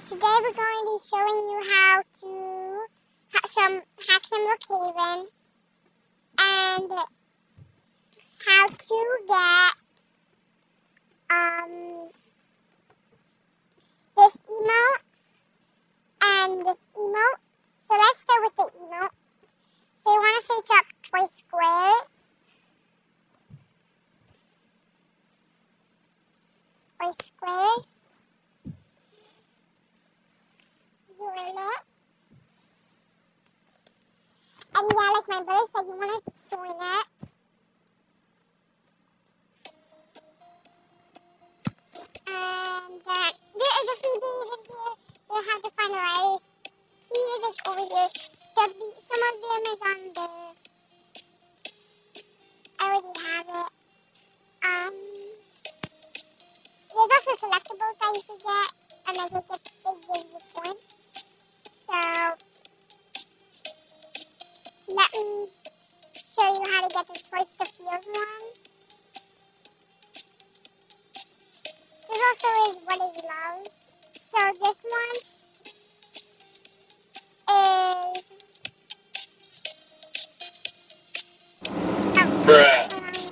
guys, today we're going to be showing you how to hack some Brookhaven and how to get this emote and this emote. So let's start with the emote. So you want to search up Toy Square. Toy Square. Join it. And yeah, like my brother said, you want to join it. And there is a freebie in here. You'll have to find the writers. Key is like over here. Some of them is on there. I already have it. There's also collectibles that you can get, and then they give you points. So let me show you how to get this Toy Stuff one. This also is What is Love. So this one is Bruh.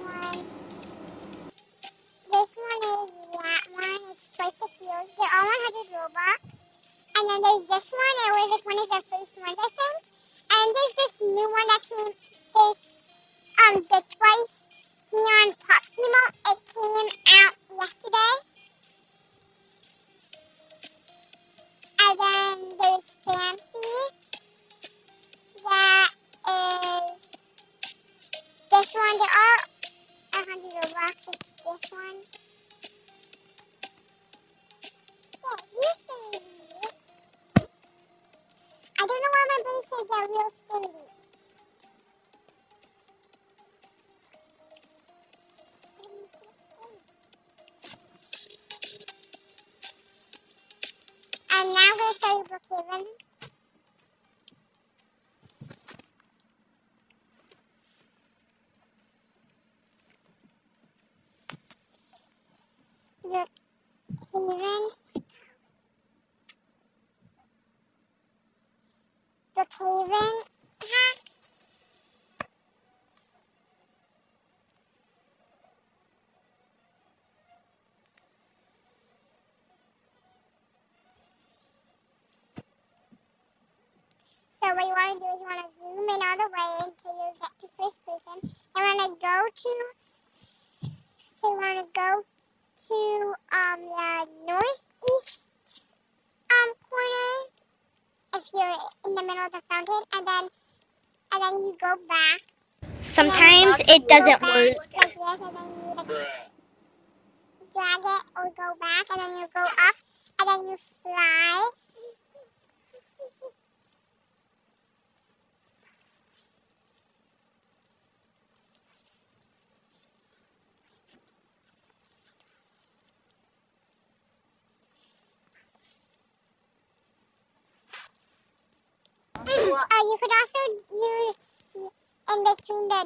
This one is that one. It's Toy Stuff Heels. They're all 100 Robux. And then there's this one. It was like one of the first ones, I think. And there's this new one that came. There's the Twice Neon Pop emote. It came out yesterday. And then there's Fancy. That is this one. There are 100 Robux. It's this one. I don't know why my brother said they're real sturdy. And now I'm going to show you Brookhaven. Brookhaven hacks. So what you want to do is you want to zoom in all the way until you get to first person. And want to go to, so you want to go to the northeast corner if you're in the middle of the fountain, and then you go back. Sometimes it doesn't work. Like this, and then you like drag it or go back, and then you go up, and then you fly. You could also use in between the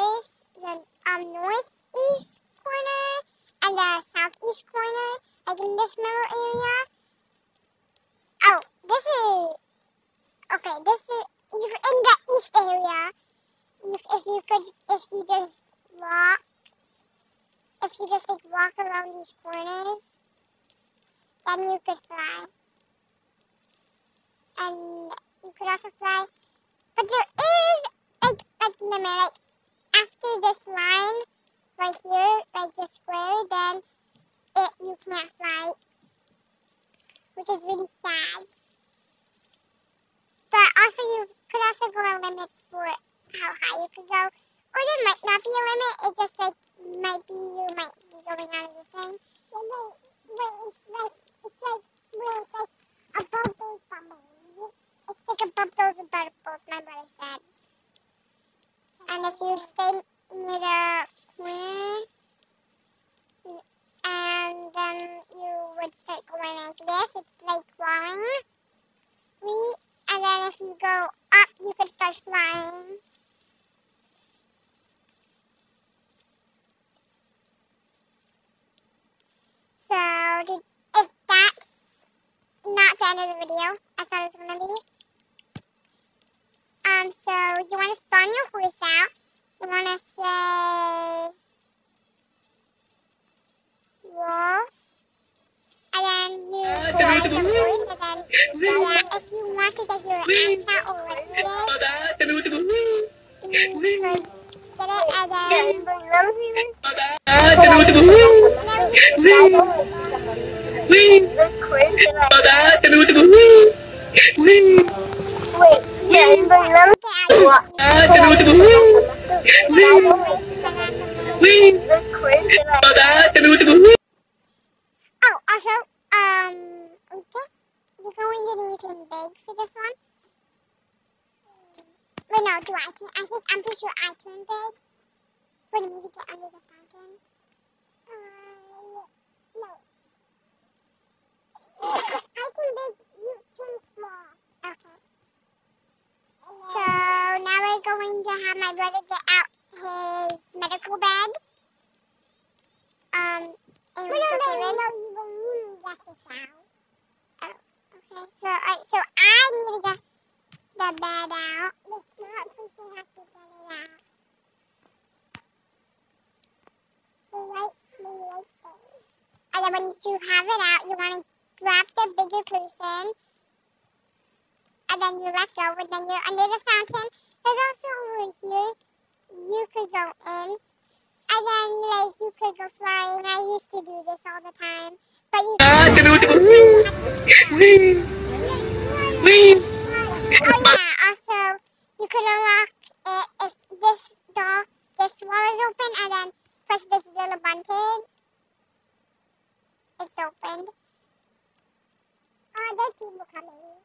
northeast corner and the southeast corner, like in this middle area. Oh, this is okay. This is in the east area. If you just like walk around these corners, then you could fly, and you could also fly. But there is like limit, like after this line right here, like the square, then you can't fly, which is really sad. But also you could also go a limit for how high you could go, or there might not be a limit. It just like you might be going out of the thing. It's like above those bubbles. It's like above those bubbles, my brother said. And if you stay near the corner, and then you would start going like this, it's like crawling. And then if you go up, you could start flying. So if that's not the end of the video. I thought it was gonna be. So you want to spawn your horse out. You want to say wolf, and then you ride the horse, and then if you want to get your answer or whatever it is, you could get it, and then oh, also, this, you're going to need to beg for this one. Wait, no, do I turn? I think, I'm pretty sure I turn big. Wait a minute, get under the fountain. No. I turn big, you turn small. Okay. So, now we're going to have my brother get out his medical bag. In Brookhaven. No, you will get this out. Oh, okay. So, so I need to get the bed out. The smart person has to get it out. And then when you have it out, you want to grab the bigger person, and then you let go, and then you're under the fountain. There's also over here, you could go in, and then like you could go flying. I used to do this all the time, but you oh yeah, also you could unlock it if this door, this wall is open, and then press this little button. It's opened. Oh, there's people coming.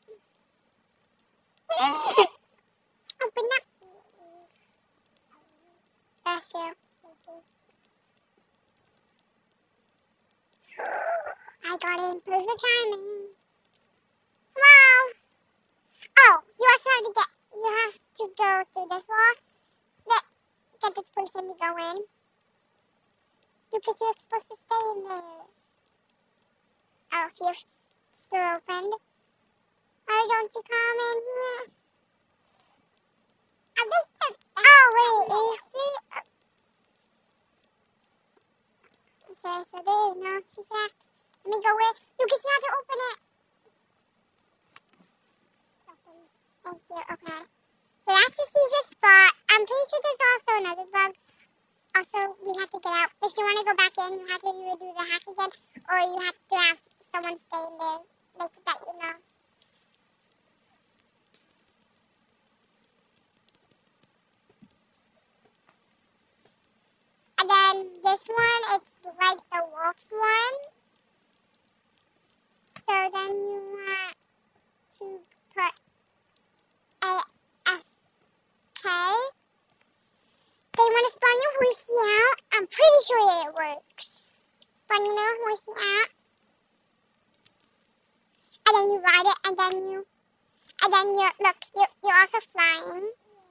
Open up. Bless you. I got it in perfect timing. Wow. Oh, you also have to go through this wall. Get this person to go in. Because you're supposed to stay in there. Oh, you're still opened. Why don't you come in here? Oh, wait, is it? Okay, so there is no secret. Let me go in. You just have to open it. Thank you, okay. So that's the secret spot. I'm pretty sure there's also another bug. Also, we have to get out. If you want to go back in, you have to either do the hack again, or you have to have someone stay in there, like that, you know. And then this one, it's like the wolf one. So then you want to put AFK. They want to spawn your horsey out. I'm pretty sure it works. Spawn your horsey out. And then you ride it, and then you're also flying.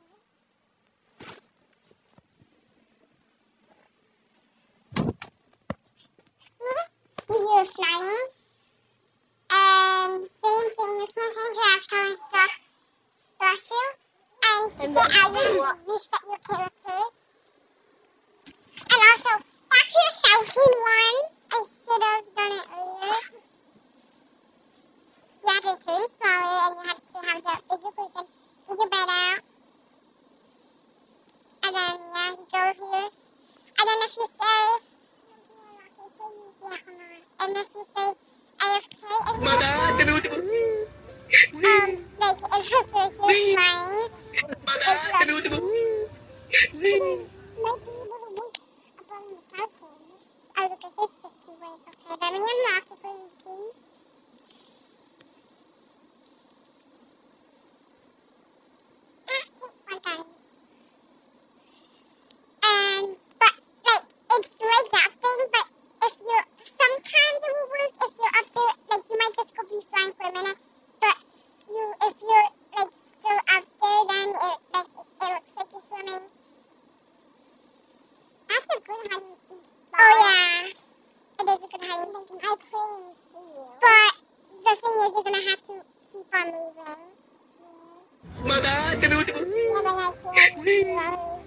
See, you're flying. And same thing, you can't change your avatar and stuff. Bless you. And to get out, you have to reset your character. And also, back to the fountain one. I should have done it earlier. You had to turn smaller, and you had to have the bigger person get your bed out. And then, yeah, you go here. And then if you say, and if you say AFK, and like, it's like you're flying. Oh, look, at this is 2 ways. Okay, let me unlock it for you, please. Okay. But, like, it's like that thing, but if you're, sometimes it will work if you're up there, like, you might just go to keep on moving. Mama, Yeah, but I can't.